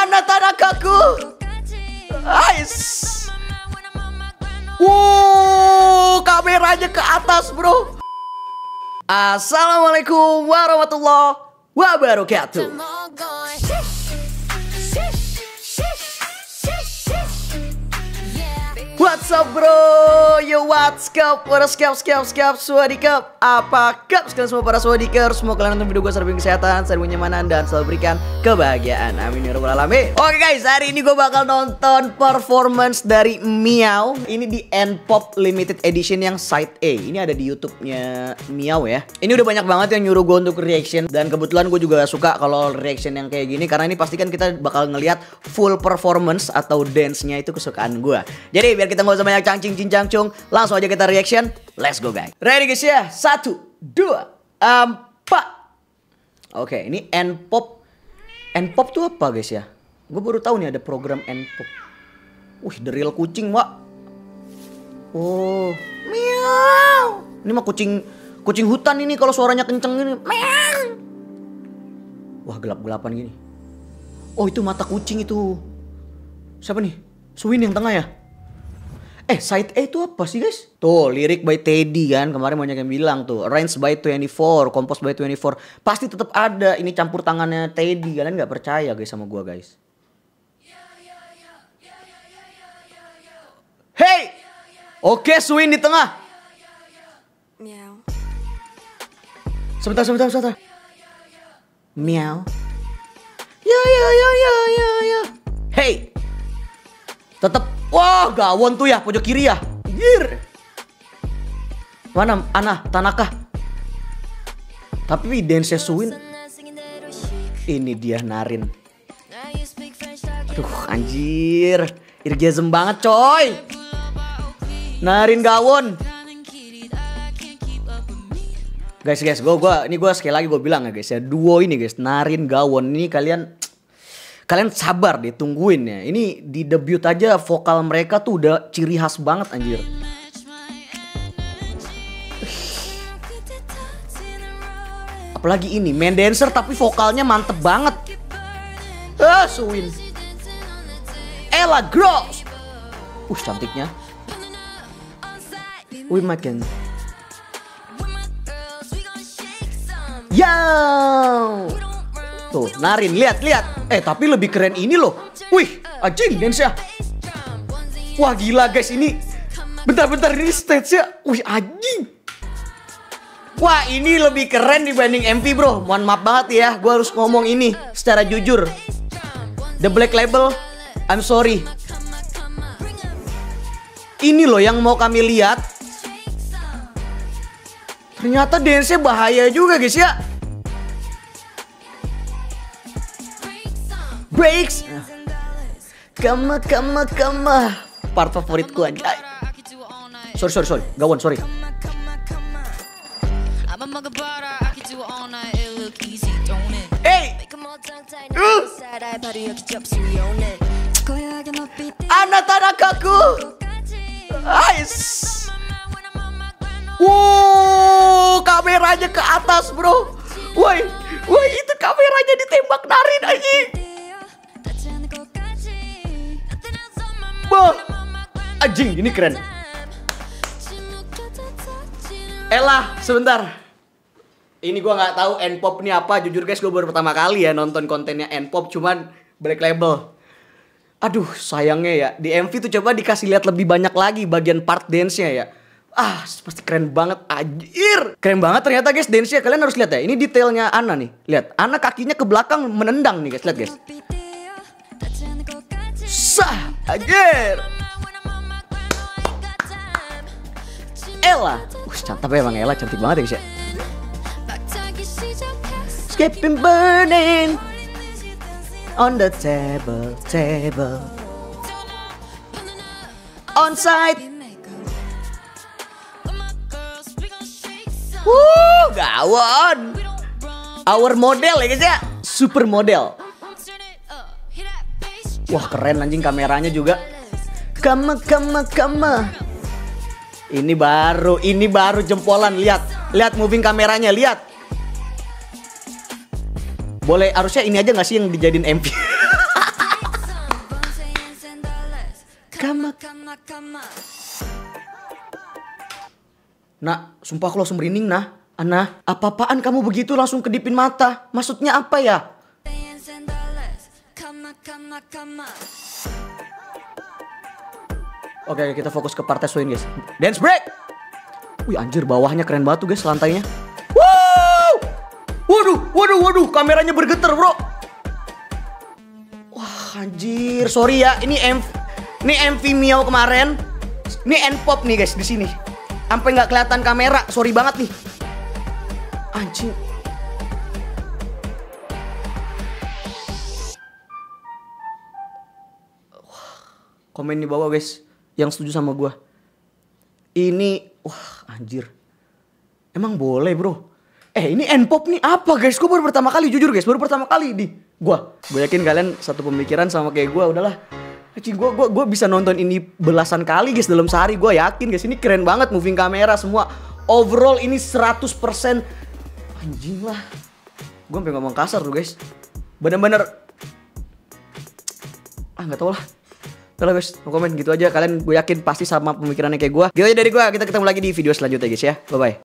Anak tanakaku. Nice. Kameranya ke atas, bro. Assalamualaikum warahmatullahi wabarakatuh. What's up, bro? Yo, what's up? What is up? Swadikap. Apa kabar sekalian semua para swadikers? Semoga kalian nonton video gue selalu kesehatan, selalu kenyamanan, dan selalu berikan kebahagiaan. Amin ya rabbal alamin. Oke guys, hari ini gue bakal nonton performance dari Meow. Ini di N-Pop Limited Edition yang Side A. Ini ada di YouTube-nya Meow ya. Ini udah banyak banget yang nyuruh gue untuk reaction, dan kebetulan gue juga suka kalau reaction yang kayak gini, karena ini pasti kan kita bakal ngelihat full performance atau dance-nya itu kesukaan gue. Jadi biar kita nggak usah banyak cangcing cincangcung, langsung aja kita reaction. Let's go guys. Ready guys ya? 1, 2, 4. Oke, ini N-Pop. N-Pop tuh apa guys ya? Gue baru tahu nih ada program N-Pop. The real kucing, Wak. Oh, meow. Ini mah kucing hutan ini kalau suaranya kenceng gini. Meow. Wah, gelap-gelapan gini. Oh, itu mata kucing itu. Siapa nih? Suin yang tengah ya? Side A itu apa sih guys? Tuh, lirik by Teddy kan. Kemarin banyak yang bilang tuh. Arranged by 24, composed by 24. Pasti tetap ada. Ini campur tangannya Teddy. Kalian gak percaya guys sama gua guys. Hey! Oke, Suin di tengah. Sebentar. Meow. Ya. Hey! Tetap. Wah, gawon tuh ya, pojok kiri ya. Anjir. Mana Ana, Tanaka? Tapi dance Suin. Ini dia Narin. Aduh, anjir. Irgasm banget, coy. Narin gawon. Guys, ini gue sekali lagi gue bilang ya guys ya, duo ini guys, Narin gawon ini kalian sabar deh, tungguin ya. Ini di debut aja vokal mereka tuh udah ciri khas banget anjir. Apalagi ini main dancer tapi vokalnya mantep banget. Suin. Ella Gross. Cantiknya. Makin. Yo. Tuh, Narin, lihat. Tapi lebih keren ini loh. Wih, anjing dance-nya. Wah, gila guys ini. Bentar ini stage-nya. Wih, anjing. Wah, ini lebih keren dibanding MV, bro. Mohon maaf banget ya, gue harus ngomong ini secara jujur. The Black Label, I'm sorry. Ini loh yang mau kami lihat. Ternyata dance-nya bahaya juga guys ya. Breaks. Kama. Part favoritku anjay. Sorry. Gawon, sorry. Hey. Anak tanakaku. Nice. Kameranya ke atas, bro. Woi, itu kameranya ditembak Narin anjing. Anjing, ini keren. Elah, sebentar. Ini gua nggak tahu N-Pop ini apa. Jujur guys, gue baru pertama kali ya nonton kontennya N-Pop, cuman Black Label. Aduh, sayangnya ya. Di MV tuh coba dikasih lihat lebih banyak lagi bagian part dance-nya ya. Pasti keren banget, anjir. Keren banget ternyata guys dance-nya. Kalian harus lihat ya. Ini detailnya Ana nih. Lihat, Ana kakinya ke belakang menendang nih guys. Lihat guys. Anjir. Ella. Tapi emang Ella cantik banget ya guys ya. Skipping burning on the table. On site. Gawon. Our model ya guys ya. Super model. Wah, keren anjing kameranya juga. Kama. Ini baru jempolan. Lihat moving kameranya, lihat. Boleh harusnya ini aja gak sih yang dijadiin MV? Kama. Nah, sumpah aku langsung merinding nah. Ana, apa-apaan kamu begitu langsung kedipin mata? Maksudnya apa ya? Oke, kita fokus ke part swing guys. Dance break. Wih anjir, bawahnya keren banget tuh guys, lantainya. Wow! Waduh, kameranya bergetar bro. Wah anjir, sorry ya, ini MV Miao kemarin. Ini N-pop nih guys di sini. Sampai nggak kelihatan kamera, sorry banget nih. Anjing. Komen di bawah guys yang setuju sama gue. Ini wah anjir. Emang boleh bro. Ini N-pop nih apa guys? Gue baru pertama kali, jujur guys, baru pertama kali di gue yakin kalian satu pemikiran sama kayak gue. Udahlah, gue bisa nonton ini belasan kali guys dalam sehari. Gue yakin guys, ini keren banget, moving kamera semua. Overall ini 100% anjing lah. Gue sampai ngomong kasar tuh guys. Bener-bener nggak tau lah. Udah guys, mau komen gitu aja. Kalian gue yakin pasti sama pemikirannya kayak gue. Gitu aja dari gue, kita ketemu lagi di video selanjutnya guys ya. Bye bye.